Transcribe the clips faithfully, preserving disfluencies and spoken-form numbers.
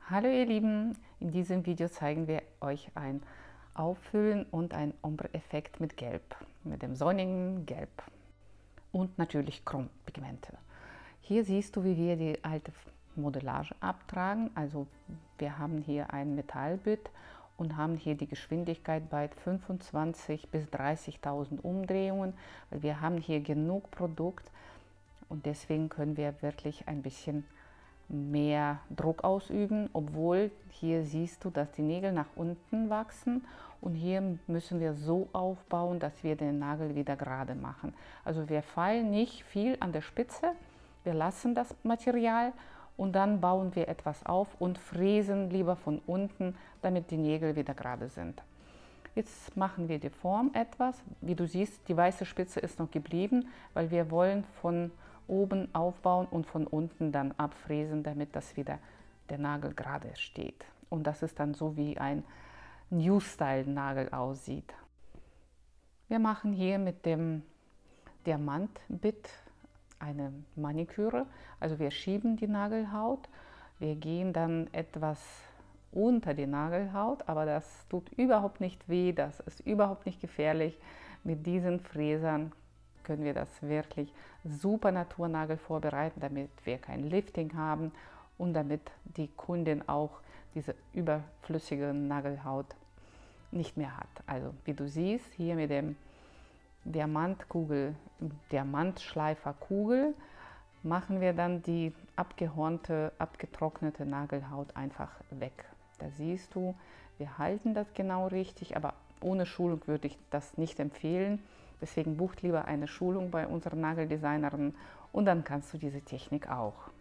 Hallo ihr Lieben, in diesem Video zeigen wir euch ein Auffüllen und ein Ombre-Effekt mit Gelb, mit dem sonnigen Gelb und natürlich Chrompigmente. Hier siehst du, wie wir die alte Modellage abtragen. Also wir haben hier ein Metallbit und haben hier die Geschwindigkeit bei fünfundzwanzigtausend bis dreißigtausend Umdrehungen, weil wir haben hier genug Produkt und deswegen können wir wirklich ein bisschen mehr Druck ausüben, obwohl hier siehst du, dass die Nägel nach unten wachsen und hier müssen wir so aufbauen, dass wir den Nagel wieder gerade machen. Also wir feilen nicht viel an der Spitze, wir lassen das Material und dann bauen wir etwas auf und fräsen lieber von unten, damit die Nägel wieder gerade sind. Jetzt machen wir die Form etwas. Wie du siehst, die weiße Spitze ist noch geblieben, weil wir wollen von oben aufbauen und von unten dann abfräsen, damit das wieder der Nagel gerade steht. Und das ist dann so, wie ein New-Style-Nagel aussieht. Wir machen hier mit dem Diamantbit eine Maniküre. Also wir schieben die Nagelhaut. Wir gehen dann etwas unter die Nagelhaut, aber das tut überhaupt nicht weh, das ist überhaupt nicht gefährlich. Mit diesen Fräsern können wir das wirklich super Naturnagel vorbereiten, damit wir kein Lifting haben und damit die Kundin auch diese überflüssige Nagelhaut nicht mehr hat. Also wie du siehst, hier mit dem Diamantkugel, Diamantschleiferkugel machen wir dann die abgehornte, abgetrocknete Nagelhaut einfach weg. Da siehst du, wir halten das genau richtig, aber ohne Schulung würde ich das nicht empfehlen. Deswegen bucht lieber eine Schulung bei unserer Nageldesignerin und dann kannst du diese Technik auch.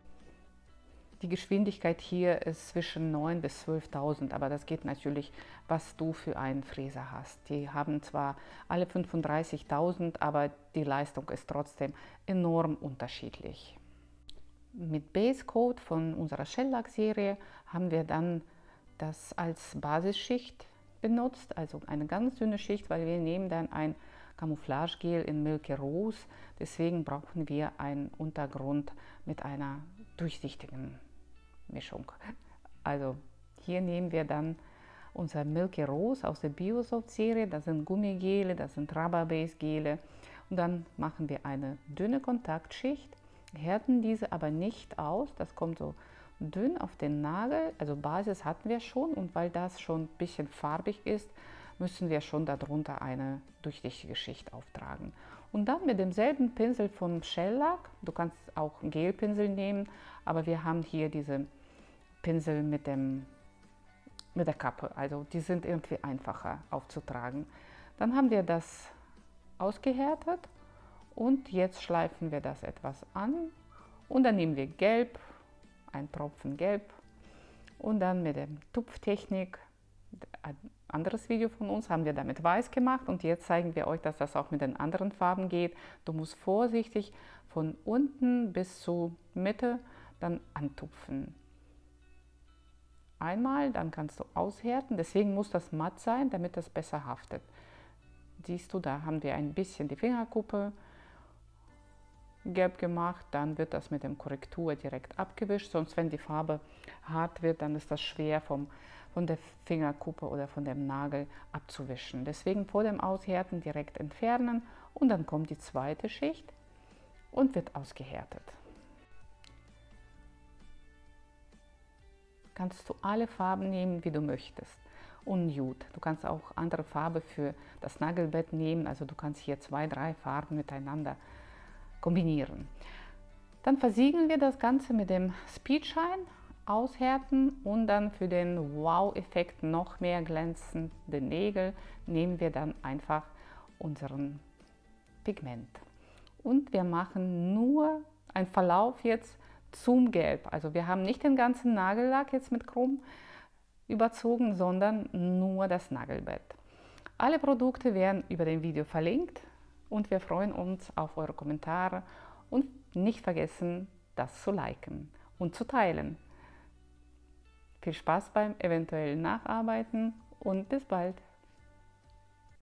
Die Geschwindigkeit hier ist zwischen neuntausend bis zwölftausend, aber das geht natürlich, was du für einen Fräser hast. Die haben zwar alle fünfunddreißigtausend, aber die Leistung ist trotzdem enorm unterschiedlich. Mit Base Coat von unserer Shellac-Serie haben wir dann das als Basisschicht benutzt, also eine ganz dünne Schicht, weil wir nehmen dann ein Camouflagegel in Milky Rose, deswegen brauchen wir einen Untergrund mit einer durchsichtigen Mischung. Also hier nehmen wir dann unser Milky Rose aus der Biosoft-Serie, das sind Gummigele, das sind Rubber-Base-Gele und dann machen wir eine dünne Kontaktschicht, härten diese aber nicht aus, das kommt so dünn auf den Nagel, also Basis hatten wir schon und weil das schon ein bisschen farbig ist, müssen wir schon darunter eine durchsichtige Schicht auftragen. Und dann mit demselben Pinsel vom Shellac, du kannst auch einen Gelpinsel nehmen, aber wir haben hier diese Pinsel mit, dem, mit der Kappe, also die sind irgendwie einfacher aufzutragen. Dann haben wir das ausgehärtet und jetzt schleifen wir das etwas an und dann nehmen wir Gelb, ein Tropfen Gelb und dann mit der Tupftechnik, ein anderes Video von uns, haben wir damit weiß gemacht und jetzt zeigen wir euch, dass das auch mit den anderen Farben geht. Du musst vorsichtig von unten bis zur Mitte dann antupfen. Einmal, dann kannst du aushärten, deswegen muss das matt sein, damit das besser haftet. Siehst du, da haben wir ein bisschen die Fingerkuppe gelb gemacht, dann wird das mit dem Korrektur direkt abgewischt, sonst wenn die Farbe hart wird, dann ist das schwer vom, von der Fingerkuppe oder von dem Nagel abzuwischen. Deswegen vor dem Aushärten direkt entfernen und dann kommt die zweite Schicht und wird ausgehärtet. Kannst du alle Farben nehmen, wie du möchtest. Und Nude. Du kannst auch andere Farbe für das Nagelbett nehmen, also du kannst hier zwei, drei Farben miteinander kombinieren. Dann versiegeln wir das Ganze mit dem Speedshine, aushärten und dann für den Wow-Effekt noch mehr glänzende Nägel nehmen wir dann einfach unseren Pigment. Und wir machen nur einen Verlauf jetzt zum Gelb. Also wir haben nicht den ganzen Nagellack jetzt mit Chrom überzogen, sondern nur das Nagelbett. Alle Produkte werden über dem Video verlinkt. Und wir freuen uns auf eure Kommentare und nicht vergessen, das zu liken und zu teilen. Viel Spaß beim eventuellen Nacharbeiten und bis bald!